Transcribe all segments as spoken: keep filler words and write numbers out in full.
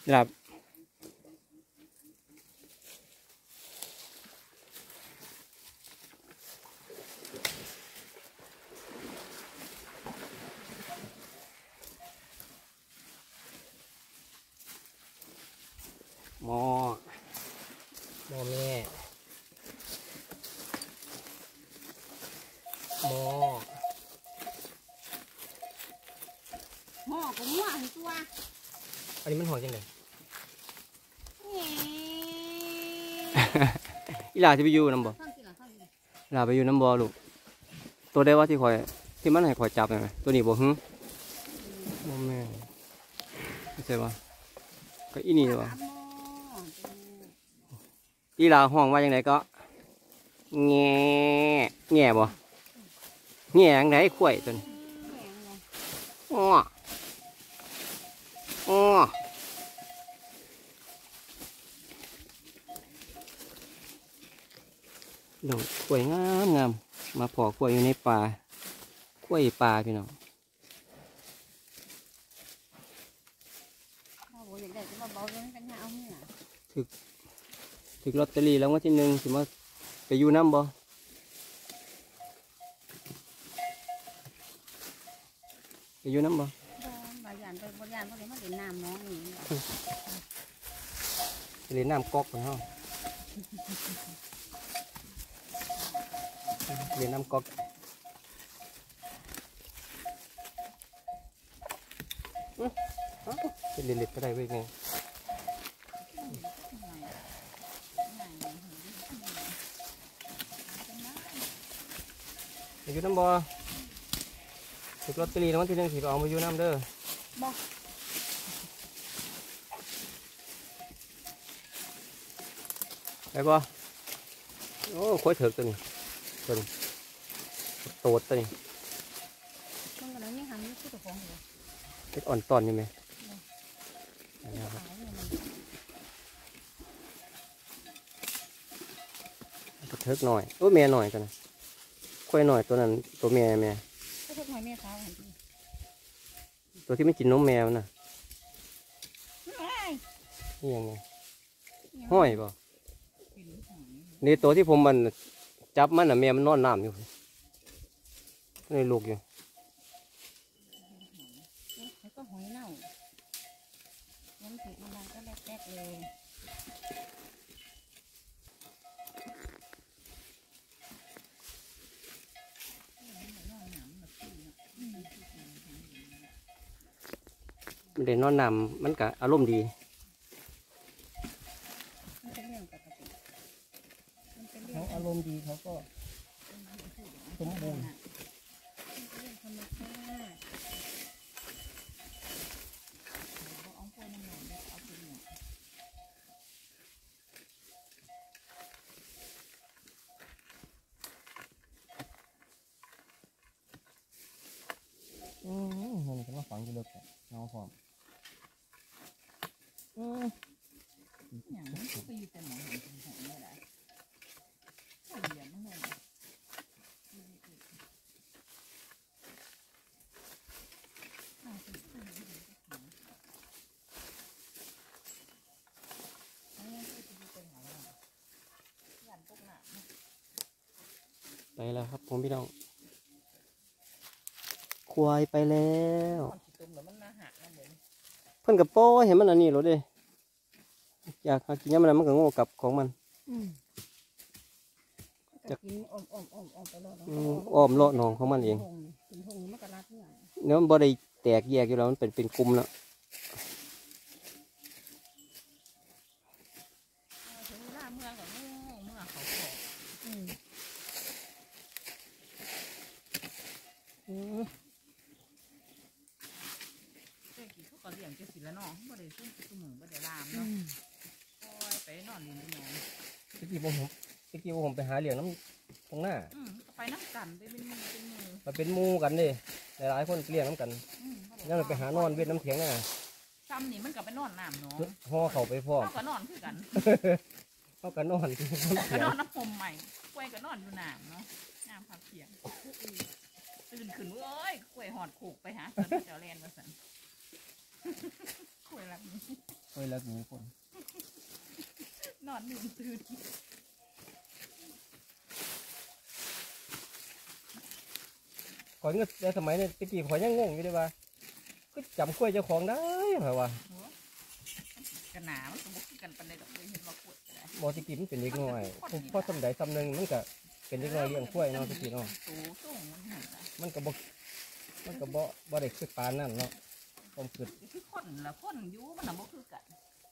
หลับหมอหมอแม่หมอหม้อก็มั่วให้ตัวอันนี้มันหอมจังไงอีหลาที่ไปอยู่น้ำบ่อีหลาไปอยู่น้ำบ่ลูกตัวได้ว่าที่คอยที่มันให้คอยจับไหมตัวนี้บ่หึบ่แม่ไม่ใช่ป่ะก็อีนี่ป่ะอีหลาห้องว่าอย่างไรก็แง่แง่บ่แง่อย่างไรข่วยจนอ้ออ้อดอกกล้วยงามงามมาพอกล้วยอยู่ในป่ากล้วยป่าพี่น้องถึกถึกลอตเตอรี่แล้ววันที่หนึ่งถือว่าไปอยู่น้ำบ่ไปอยู่น้ำบ่บางอย่างไปบางอย่างเขาเรียกว่าเล่นน้ำน้องนี่เล่นน้ำก๊อกเหรอเรียนน้ำก๊อกเป็นเล็ดๆก็ได้เว้ยไงอยู่น้ำบ่ถูกลอตเตอรี่รางวัลที่หนึ่งถือเอามาอยู่น้ำเด้อบ่ไปบ่โอ้ค่อยเถิกตัวนี้ตัวนี้โตดตัวนี้เป็นอ่อนตอนนี่ไหมกระเทิกหน่อยโอ้แม่หน่อยตัวนั้นค่อยหน่อยตัวนั้นตัวแม่แม่ตัวที่ไม่กินนมแมวน่ะนี่ยังไงห้อยป่ะนี่ตัวที่ผมมันจับมันอ่ะแม่มันนอนน้ำอยู่นี่ลูกอยู่แล้วก็หอยเน่าน้ำผิดมันดังก็แรกๆเลยเด่นนอนน้ำมันก็อารมณ์ดีเขาอารมณ์ดีเขาก็สมบูรณ์อืมมันก็มาฝังอยู่เลยเงาหอมอืมอย่างนั้นก็ไปอยู่แต่หมองเห็นเป็นหงเลยแหละเหลี่ยมมันเลยไปแล้วครับผมพี่น้องควายไปแล้วเพิ่นกับโป้เห็นมันอันนี้หรอเด้อยากกินยังมันมันก็โง่กับของมันจะกินอ้อมอ้อมอ้อมอ้อมไปรอดอ้อมเลาะหนองของมันเองเนื้อมันบ่ได้แตกแยกอยู่แล้วมันเป็นเป็นกลุ่มแล้วถึงเวลาเมื่อกับเมื่อเมื่อเขาขอเด็กกี่เขาก็เลี้ยงจะสิละน้องบ่ได้ซุ่มซุ่มหมูบ่ได้ลามเนาะปล่อยไปนอนริมน้องตะกี้ผมตะกี้ผมไปหาเลี้ยงน้ำตรงหน้าไปน้ำกันไปเป็นมือเป็นมือมาเป็นมูกันเลยหลายๆคนเลี้ยงน้ำกันนั่นไปหานอนเวียดน้ำเถียงน่ะซ้ำนี่มันกับไปนอนน้ำเนาะห่อเข่าไปพ่อเขาก็นอนคือกันเขาก็นอนก็นอนน้ำผมใหม่กล้วยก็นอนอยู่น้ำเนาะน้ำผักเขียงตื่นขึ้นเอ้ยกล้วยหอดขู่ไปหาเจ้าแลนมาสั่นกล้วยรับนี้เคยแล้วหนีคนนอนลืมตื่นข่อยเงินในสมัยนี้ตะกี้ข่อยยังงงอยู่เลยว่าก็จำกล้วยเจ้าของได้เหรอวะกันหนามันก็บุกกันปันใดดอกเลยเห็นว่ากวดก็ได้บอตะกี้มันเป็นเด็กน้อยพอสมัยสำนึงมันก็เป็นเด็กน้อยเลี้ยงกล้วยเนาะตะกี้เนาะสูงสูงมันเห็นไหมมันก็บ่มันก็บ่บ่ได้คือปานนั่นเนาะต้องคิดคือคนละคนอยู่มันน่ะบ่คือกัน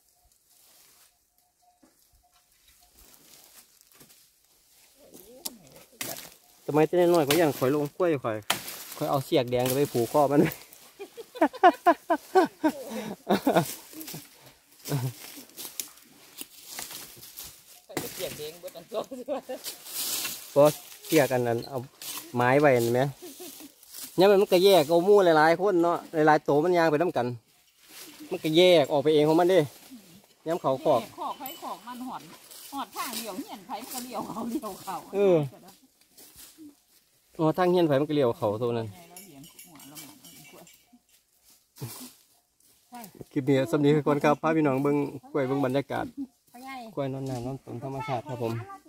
สมัยเจ้าน้อยข่อยย่างข่อยลงกล้วยข่อยข่อยเอาเสียกแดงไปผูกคอมันเสียงเด้งเบิดอันตัวพอเสียกอันนั้นเอาไม้ไว้เห็นไหมเนี่ยมันก็แยกเอาหมู่หลายๆคนเนาะหลายๆโตมันยางไปน้ำกัน มันก็แยกออกไปเองของมันเด้ย้ำเขาขอกขอกไผขอกมันหอดหอดทางเลี้ยวเหียนไผมันก็เลี้ยวเขาเลี้ยวเขาเอออ๋อทางเฮียนไผมันก็เลี้ยวเขาโซนั้นคลิปนี้สำนีคือคนครับพาพี่น้องเบิ้งกล้วยเบิ้งบรรยากาศกล้วยนอนน้ำนอนฝนธรรมชาติครับผมมา